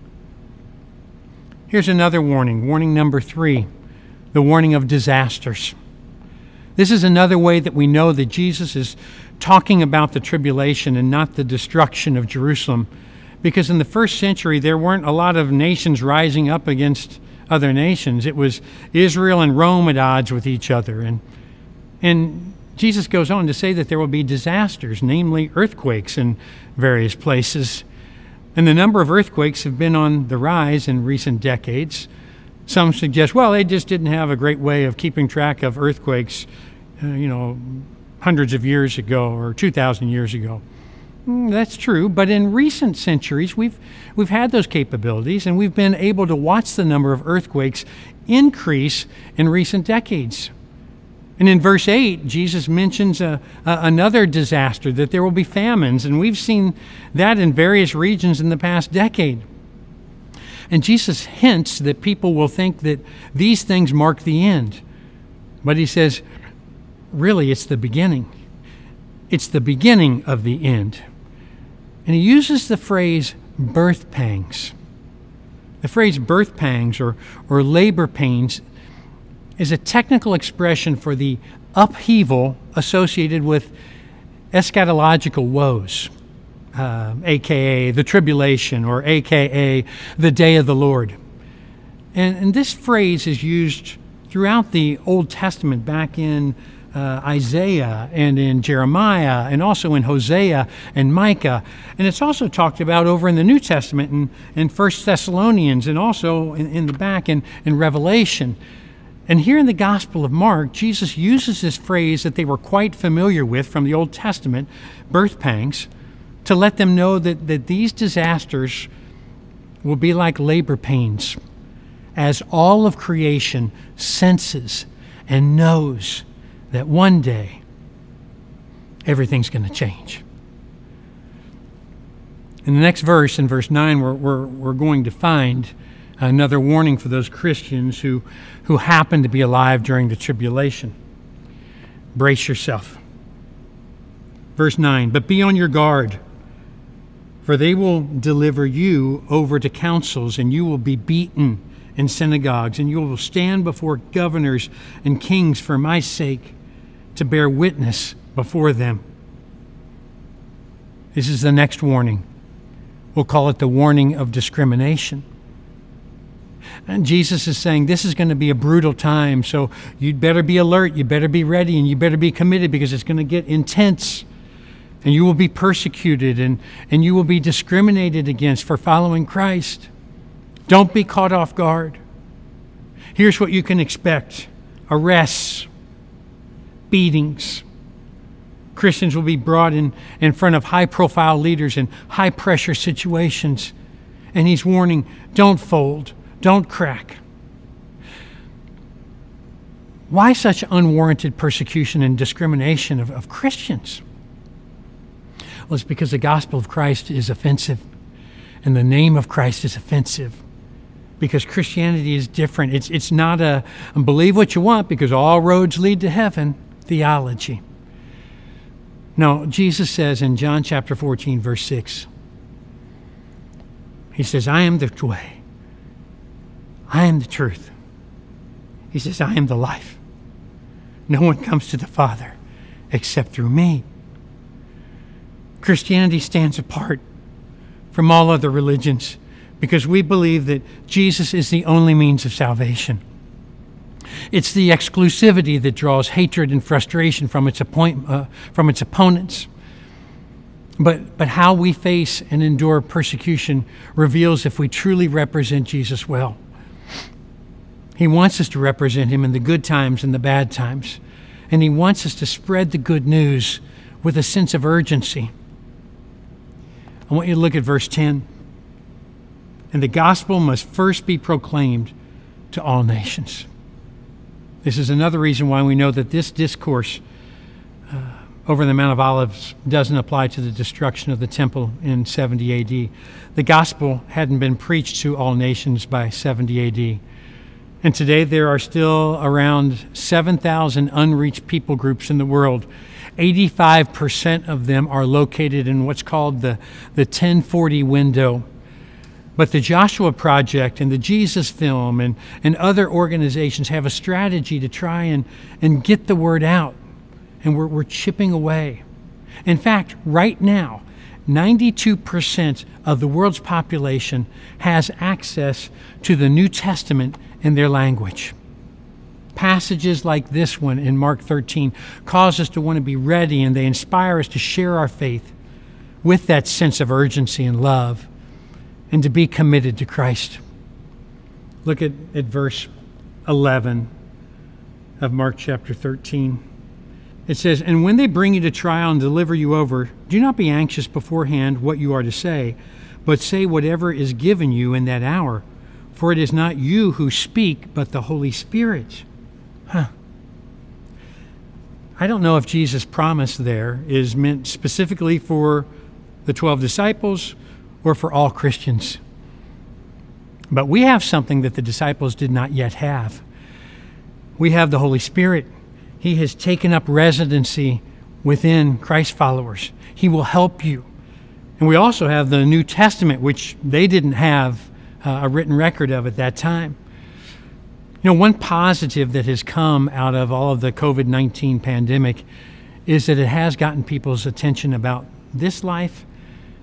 Here's another warning, warning number three, the warning of disasters. This is another way that we know that Jesus is talking about the tribulation and not the destruction of Jerusalem, because in the first century there weren't a lot of nations rising up against other nations. It was Israel and Rome at odds with each other. And, and Jesus goes on to say that there will be disasters, namely earthquakes in various places. And the number of earthquakes have been on the rise in recent decades. Some suggest, well, they just didn't have a great way of keeping track of earthquakes, uh, you know, hundreds of years ago or two thousand years ago. Mm, that's true, but in recent centuries, we've we've had those capabilities, and we've been able to watch the number of earthquakes increase in recent decades. And in verse eight, Jesus mentions a, a, another disaster, that there will be famines, and we've seen that in various regions in the past decade. And Jesus hints that people will think that these things mark the end. But he says, really, it's the beginning. It's the beginning of the end. And he uses the phrase birth pangs. The phrase birth pangs or, or labor pains is a technical expression for the upheaval associated with eschatological woes. uh, A K A the tribulation, or A K A the day of the Lord. And, and this phrase is used throughout the Old Testament, back in uh, Isaiah and in Jeremiah and also in Hosea and Micah. And it's also talked about over in the New Testament in, in First Thessalonians, and also in, in the back in, in Revelation. And here in the Gospel of Mark, Jesus uses this phrase that they were quite familiar with from the Old Testament, birth pangs, to let them know that, that these disasters will be like labor pains, as all of creation senses and knows that one day everything's going to change. In the next verse, in verse nine, we're, we're, we're going to find another warning for those Christians who, who happen to be alive during the tribulation. Brace yourself. Verse nine, but be on your guard, for they will deliver you over to councils, and you will be beaten in synagogues, and you will stand before governors and kings for my sake, to bear witness before them. This is the next warning. We'll call it the warning of discrimination. And Jesus is saying this is going to be a brutal time, so you'd better be alert, you better be ready, and you better be committed, because it's going to get intense. And you will be persecuted, and, and you will be discriminated against for following Christ. Don't be caught off guard. Here's what you can expect: arrests, beatings. Christians will be brought in, in front of high-profile leaders in high-pressure situations. And he's warning, don't fold, don't crack. Why such unwarranted persecution and discrimination of, of Christians? Well, it's because the gospel of Christ is offensive, and the name of Christ is offensive. Because Christianity is different. It's, it's not a believe what you want because all roads lead to heaven theology. No, Jesus says in John chapter fourteen, verse six, he says, I am the way. I am the truth. He says, I am the life. No one comes to the Father except through me. Christianity stands apart from all other religions because we believe that Jesus is the only means of salvation. It's the exclusivity that draws hatred and frustration from its, appoint, uh, from its opponents. But, but how we face and endure persecution reveals if we truly represent Jesus well. He wants us to represent him in the good times and the bad times. And he wants us to spread the good news with a sense of urgency. I want you to look at verse ten. And the gospel must first be proclaimed to all nations. This is another reason why we know that this discourse uh, over the Mount of Olives doesn't apply to the destruction of the temple in seventy A D. The gospel hadn't been preached to all nations by seventy A D. And today there are still around seven thousand unreached people groups in the world. eighty-five percent of them are located in what's called the, the ten forty window. But the Joshua Project and the Jesus Film and, and other organizations have a strategy to try and, and get the word out. And we're, we're chipping away. In fact, right now, ninety-two percent of the world's population has access to the New Testament in their language. Passages like this one in Mark thirteen cause us to want to be ready, and they inspire us to share our faith with that sense of urgency and love, and to be committed to Christ. Look at, at verse eleven of Mark chapter thirteen. It says, and when they bring you to trial and deliver you over, do not be anxious beforehand what you are to say, but say whatever is given you in that hour. For it is not you who speak, but the Holy Spirit. Huh. I don't know if Jesus' promise there is meant specifically for the twelve disciples or for all Christians. But we have something that the disciples did not yet have. We have the Holy Spirit. He has taken up residency within Christ followers. He will help you. And we also have the New Testament, which they didn't have uh, a written record of at that time. You know, one positive that has come out of all of the COVID nineteen pandemic is that it has gotten people's attention about this life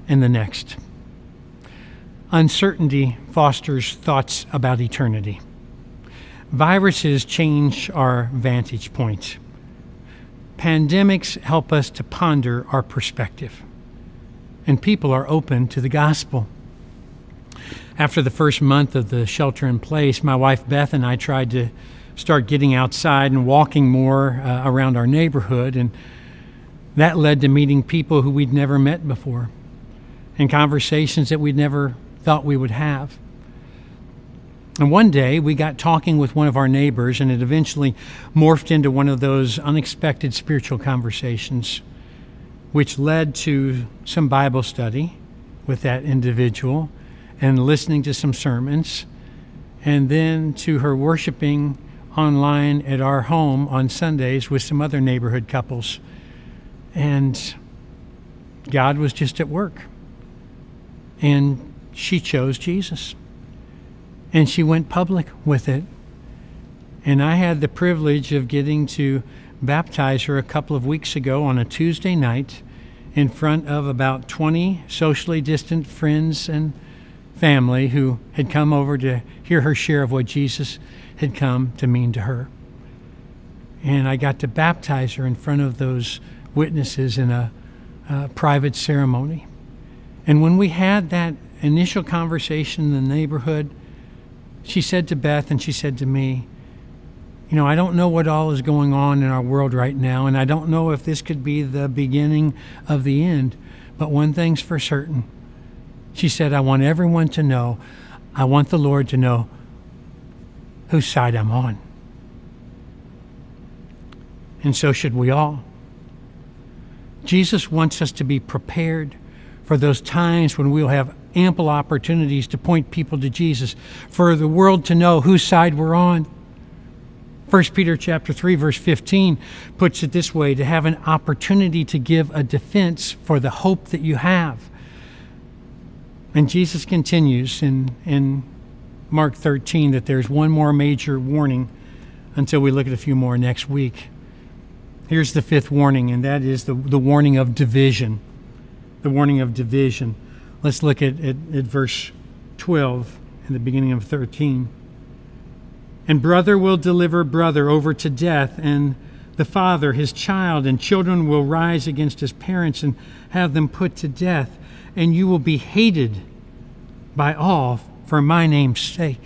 and the next. Uncertainty fosters thoughts about eternity. Viruses change our vantage point. Pandemics help us to ponder our perspective. And people are open to the gospel. After the first month of the shelter in place, my wife Beth and I tried to start getting outside and walking more uh, around our neighborhood, and that led to meeting people who we'd never met before and conversations that we'd never thought we would have. And one day we got talking with one of our neighbors, and it eventually morphed into one of those unexpected spiritual conversations, which led to some Bible study with that individual and listening to some sermons, and then to her worshiping online at our home on Sundays with some other neighborhood couples. And God was just at work. And she chose Jesus. And she went public with it. And I had the privilege of getting to baptize her a couple of weeks ago on a Tuesday night in front of about twenty socially distant friends and family who had come over to hear her share of what Jesus had come to mean to her. And I got to baptize her in front of those witnesses in a, a private ceremony. And when we had that initial conversation in the neighborhood, she said to Beth and she said to me, you know, I don't know what all is going on in our world right now, and I don't know if this could be the beginning of the end, but one thing's for certain. She said, I want everyone to know, I want the Lord to know whose side I'm on. And so should we all. Jesus wants us to be prepared for those times when we'll have ample opportunities to point people to Jesus, for the world to know whose side we're on. First Peter chapter three, verse fifteen puts it this way, to have an opportunity to give a defense for the hope that you have. And Jesus continues in, in Mark thirteen that there's one more major warning until we look at a few more next week. Here's the fifth warning, and that is the, the warning of division. The warning of division. Let's look at, at, at verse twelve in the beginning of thirteen. And brother will deliver brother over to death, and the father his child, and children will rise against his parents and have them put to death, and you will be hated by all for my name's sake.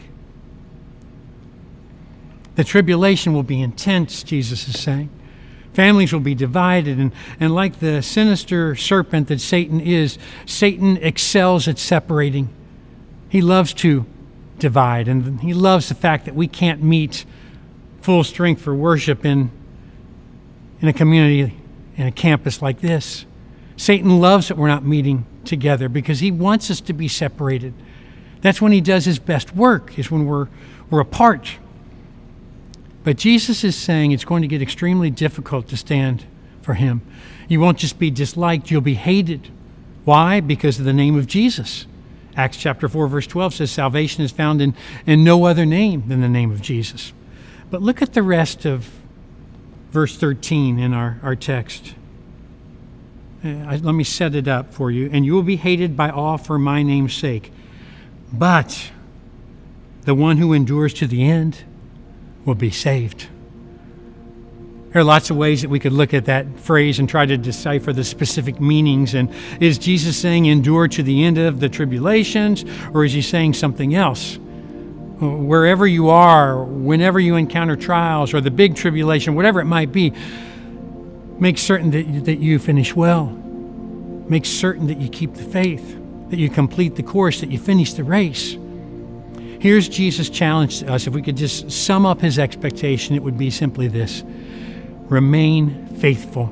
The tribulation will be intense, Jesus is saying. Families will be divided, and, and like the sinister serpent that Satan is, Satan excels at separating. He loves to divide, and he loves the fact that we can't meet full strength for worship in, in a community, in a campus like this. Satan loves that we're not meeting together because he wants us to be separated. That's when he does his best work, is when we're, we're apart. But Jesus is saying it's going to get extremely difficult to stand for him. You won't just be disliked, you'll be hated. Why? Because of the name of Jesus. Acts chapter four, verse twelve says salvation is found in, in no other name than the name of Jesus. But look at the rest of verse thirteen in our, our text. Uh, let me set it up for you. And you will be hated by all for my name's sake. But the one who endures to the end will be saved. There are lots of ways that we could look at that phrase and try to decipher the specific meanings. And is Jesus saying endure to the end of the tribulations, or is he saying something else? Wherever you are, whenever you encounter trials or the big tribulation, whatever it might be, make certain that, that you finish well. Make certain that you keep the faith, that you complete the course, that you finish the race. Here's Jesus' challenge to us. If we could just sum up his expectation, it would be simply this: remain faithful.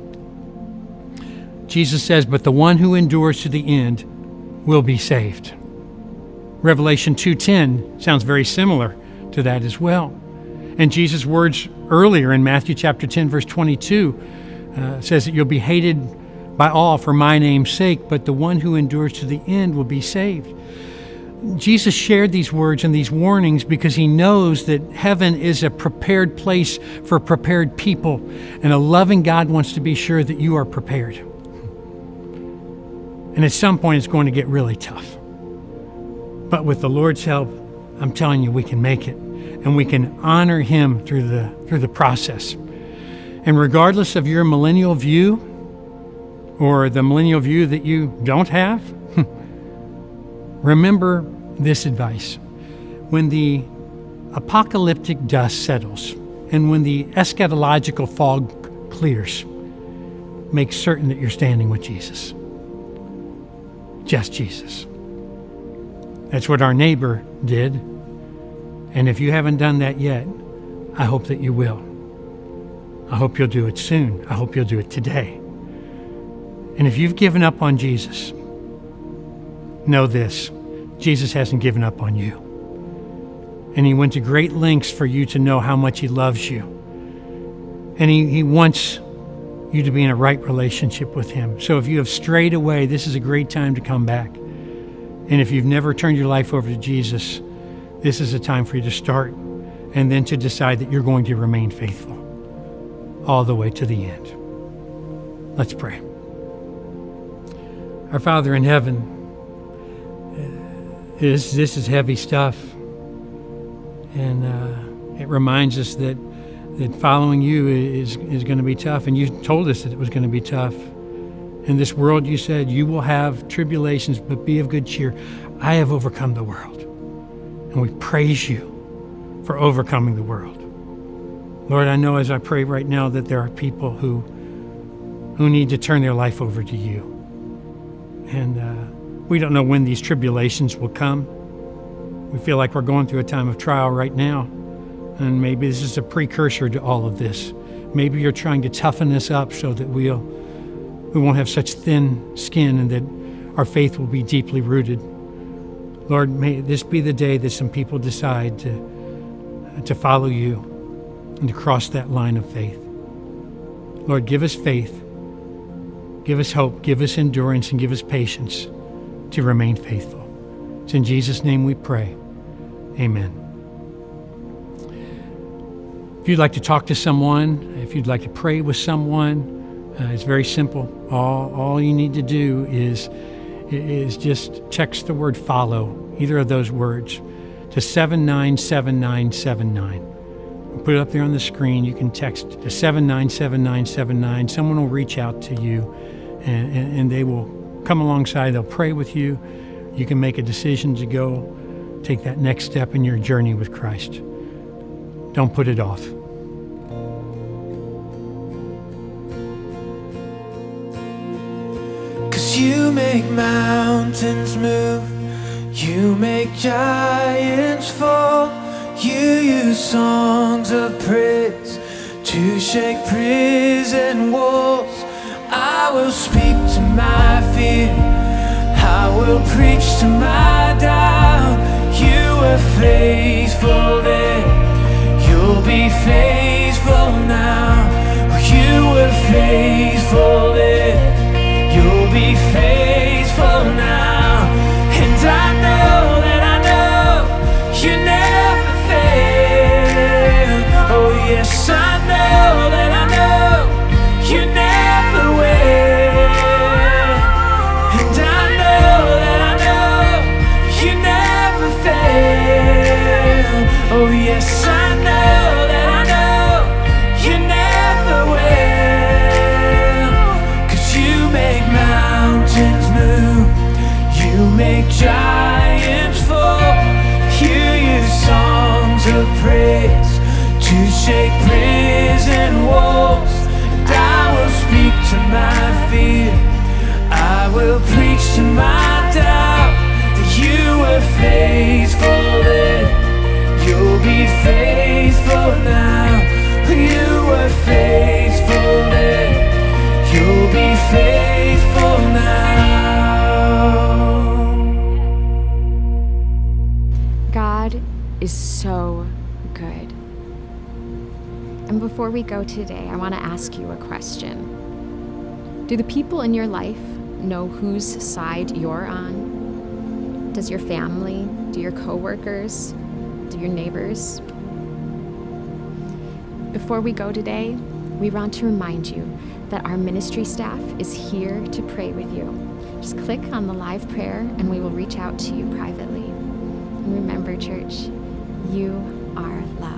Jesus says, but the one who endures to the end will be saved. Revelation two ten sounds very similar to that as well. And Jesus' words earlier in Matthew chapter ten, verse twenty-two, uh, says that you'll be hated by all for my name's sake, but the one who endures to the end will be saved. Jesus shared these words and these warnings because he knows that heaven is a prepared place for prepared people, and a loving God wants to be sure that you are prepared. And at some point, it's going to get really tough. But with the Lord's help, I'm telling you, we can make it. And we can honor him through the, through the process. And regardless of your millennial view, or the millennial view that you don't have, remember this advice. When the apocalyptic dust settles, and when the eschatological fog clears, make certain that you're standing with Jesus. Just Jesus. That's what our neighbor did. And if you haven't done that yet, I hope that you will. I hope you'll do it soon. I hope you'll do it today. And if you've given up on Jesus, know this, Jesus hasn't given up on you. And he went to great lengths for you to know how much he loves you. And he, he wants you to be in a right relationship with him. So if you have strayed away, this is a great time to come back. And if you've never turned your life over to Jesus, this is a time for you to start and then to decide that you're going to remain faithful all the way to the end. Let's pray. Our Father in heaven, this, this is heavy stuff. And uh, it reminds us that, that following you is, is going to be tough. And you told us that it was going to be tough. In this world, you said, you will have tribulations, but be of good cheer. I have overcome the world. And we praise you for overcoming the world. Lord, I know as I pray right now that there are people who, who need to turn their life over to you. And uh, we don't know when these tribulations will come. We feel like we're going through a time of trial right now. And maybe this is a precursor to all of this. Maybe you're trying to toughen us up so that we'll, we won't have such thin skin and that our faith will be deeply rooted. Lord, may this be the day that some people decide to, to follow you and to cross that line of faith. Lord, give us faith, give us hope, give us endurance, and give us patience to remain faithful. It's in Jesus' name we pray. Amen. If you'd like to talk to someone, if you'd like to pray with someone, uh, it's very simple. All, all you need to do is is just text the word follow, either of those words, to seven nine seven nine seven nine. We'll put it up there on the screen. You can text to seven nine seven nine seven nine. Someone will reach out to you, and, and, and they will come alongside. They'll pray with you. You can make a decision to go take that next step in your journey with Christ. Don't put it off.
You make mountains move, you make giants fall. You use songs of praise to shake prison walls. I will speak to my fear, I will preach to my doubt. You were faithful then, you'll be faithful now. You were faithful then, you'll be faithful now. And I know that I know you never fail. Oh yes, I know that I know you never will. And I know that I know you never fail. Oh yes, I know that I know you never will. 'Cause you make mountains move, you make giants fall. You use songs of praise to shake prison walls. And I will speak to my fear, I will preach to my doubt. That you were faithful then, you'll be faithful now. You were faithful then, you'll be faithful now.
God is so good. And before we go today, I want to ask you a question. Do the people in your life know whose side you're on? Does your family? Do your coworkers? Do your neighbors? Before we go today, we want to remind you that our ministry staff is here to pray with you. Just click on the live prayer and we will reach out to you privately. And remember, church, you are loved.